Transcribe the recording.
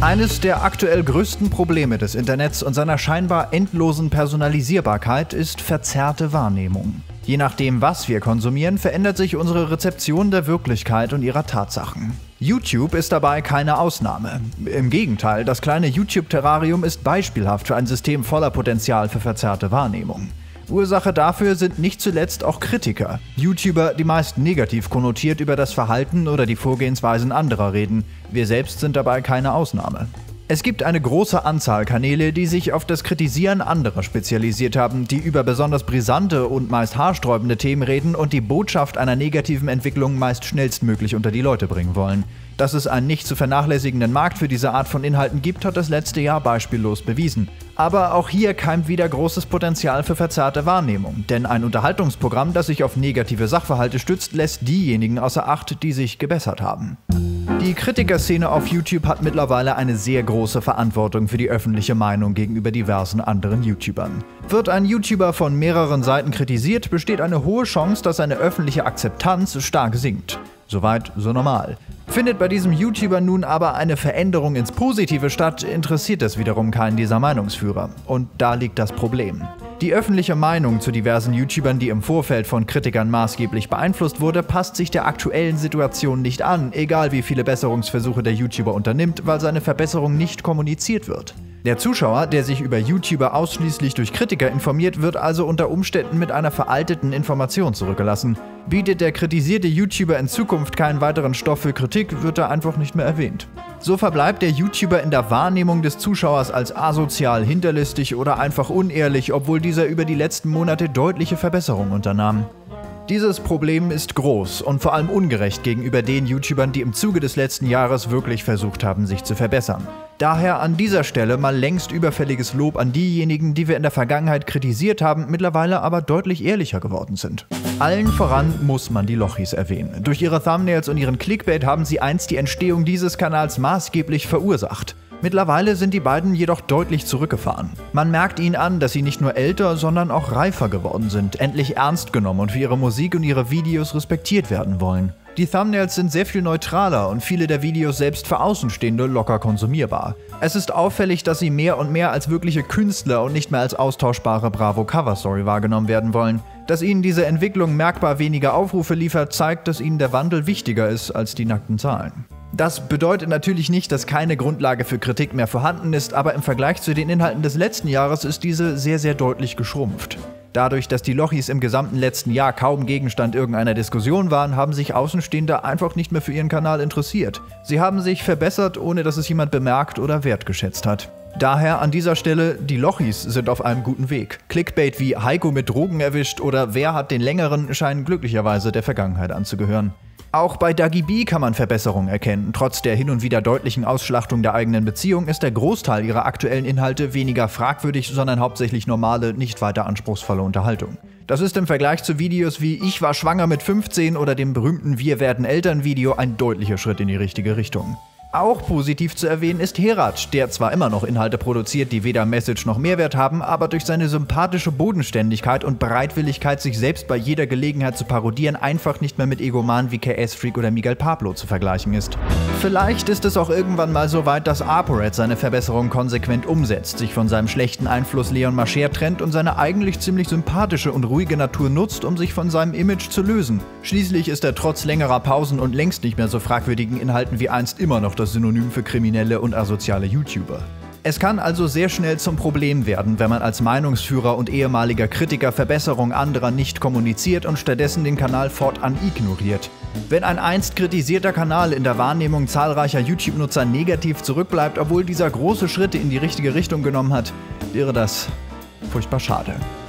Eines der aktuell größten Probleme des Internets und seiner scheinbar endlosen Personalisierbarkeit ist verzerrte Wahrnehmung. Je nachdem, was wir konsumieren, verändert sich unsere Rezeption der Wirklichkeit und ihrer Tatsachen. YouTube ist dabei keine Ausnahme. Im Gegenteil, das kleine YouTube-Terrarium ist beispielhaft für ein System voller Potenzial für verzerrte Wahrnehmung. Ursache dafür sind nicht zuletzt auch Kritiker. YouTuber, die meist negativ konnotiert über das Verhalten oder die Vorgehensweisen anderer reden. Wir selbst sind dabei keine Ausnahme. Es gibt eine große Anzahl Kanäle, die sich auf das Kritisieren anderer spezialisiert haben, die über besonders brisante und meist haarsträubende Themen reden und die Botschaft einer negativen Entwicklung meist schnellstmöglich unter die Leute bringen wollen. Dass es einen nicht zu vernachlässigenden Markt für diese Art von Inhalten gibt, hat das letzte Jahr beispiellos bewiesen. Aber auch hier keimt wieder großes Potenzial für verzerrte Wahrnehmung, denn ein Unterhaltungsprogramm, das sich auf negative Sachverhalte stützt, lässt diejenigen außer Acht, die sich gebessert haben. Die Kritikerszene auf YouTube hat mittlerweile eine sehr große Verantwortung für die öffentliche Meinung gegenüber diversen anderen YouTubern. Wird ein YouTuber von mehreren Seiten kritisiert, besteht eine hohe Chance, dass seine öffentliche Akzeptanz stark sinkt. Soweit, so normal. Findet bei diesem YouTuber nun aber eine Veränderung ins Positive statt, interessiert es wiederum keinen dieser Meinungsführer. Und da liegt das Problem. Die öffentliche Meinung zu diversen YouTubern, die im Vorfeld von Kritikern maßgeblich beeinflusst wurde, passt sich der aktuellen Situation nicht an, egal wie viele Besserungsversuche der YouTuber unternimmt, weil seine Verbesserung nicht kommuniziert wird. Der Zuschauer, der sich über YouTuber ausschließlich durch Kritiker informiert, wird also unter Umständen mit einer veralteten Information zurückgelassen. Bietet der kritisierte YouTuber in Zukunft keinen weiteren Stoff für Kritik, wird er einfach nicht mehr erwähnt. So verbleibt der YouTuber in der Wahrnehmung des Zuschauers als asozial, hinterlistig oder einfach unehrlich, obwohl dieser über die letzten Monate deutliche Verbesserungen unternahm. Dieses Problem ist groß und vor allem ungerecht gegenüber den YouTubern, die im Zuge des letzten Jahres wirklich versucht haben, sich zu verbessern. Daher an dieser Stelle mal längst überfälliges Lob an diejenigen, die wir in der Vergangenheit kritisiert haben, mittlerweile aber deutlich ehrlicher geworden sind. Allen voran muss man die Lochis erwähnen. Durch ihre Thumbnails und ihren Clickbait haben sie einst die Entstehung dieses Kanals maßgeblich verursacht. Mittlerweile sind die beiden jedoch deutlich zurückgefahren. Man merkt ihnen an, dass sie nicht nur älter, sondern auch reifer geworden sind, endlich ernst genommen und für ihre Musik und ihre Videos respektiert werden wollen. Die Thumbnails sind sehr viel neutraler und viele der Videos selbst für Außenstehende locker konsumierbar. Es ist auffällig, dass sie mehr und mehr als wirkliche Künstler und nicht mehr als austauschbare Bravo-Cover-Story wahrgenommen werden wollen. Dass ihnen diese Entwicklung merkbar weniger Aufrufe liefert, zeigt, dass ihnen der Wandel wichtiger ist als die nackten Zahlen. Das bedeutet natürlich nicht, dass keine Grundlage für Kritik mehr vorhanden ist, aber im Vergleich zu den Inhalten des letzten Jahres ist diese sehr, sehr deutlich geschrumpft. Dadurch, dass die Lochis im gesamten letzten Jahr kaum Gegenstand irgendeiner Diskussion waren, haben sich Außenstehende einfach nicht mehr für ihren Kanal interessiert. Sie haben sich verbessert, ohne dass es jemand bemerkt oder wertgeschätzt hat. Daher an dieser Stelle, die Lochis sind auf einem guten Weg. Clickbait wie Heiko mit Drogen erwischt oder wer hat den längeren scheinen glücklicherweise der Vergangenheit anzugehören. Auch bei Dagi B kann man Verbesserungen erkennen. Trotz der hin und wieder deutlichen Ausschlachtung der eigenen Beziehung ist der Großteil ihrer aktuellen Inhalte weniger fragwürdig, sondern hauptsächlich normale, nicht weiter anspruchsvolle Unterhaltung. Das ist im Vergleich zu Videos wie Ich war schwanger mit 15 oder dem berühmten Wir werden Eltern Video ein deutlicher Schritt in die richtige Richtung. Auch positiv zu erwähnen ist Herat, der zwar immer noch Inhalte produziert, die weder Message noch Mehrwert haben, aber durch seine sympathische Bodenständigkeit und Bereitwilligkeit, sich selbst bei jeder Gelegenheit zu parodieren, einfach nicht mehr mit Egomanen wie KS-Freak oder Miguel Pablo zu vergleichen ist. Vielleicht ist es auch irgendwann mal so weit, dass ApoRed seine Verbesserungen konsequent umsetzt, sich von seinem schlechten Einfluss Leon Mascher trennt und seine eigentlich ziemlich sympathische und ruhige Natur nutzt, um sich von seinem Image zu lösen. Schließlich ist er trotz längerer Pausen und längst nicht mehr so fragwürdigen Inhalten wie einst immer noch das Synonym für kriminelle und asoziale YouTuber. Es kann also sehr schnell zum Problem werden, wenn man als Meinungsführer und ehemaliger Kritiker Verbesserungen anderer nicht kommuniziert und stattdessen den Kanal fortan ignoriert. Wenn ein einst kritisierter Kanal in der Wahrnehmung zahlreicher YouTube-Nutzer negativ zurückbleibt, obwohl dieser große Schritte in die richtige Richtung genommen hat, wäre das furchtbar schade.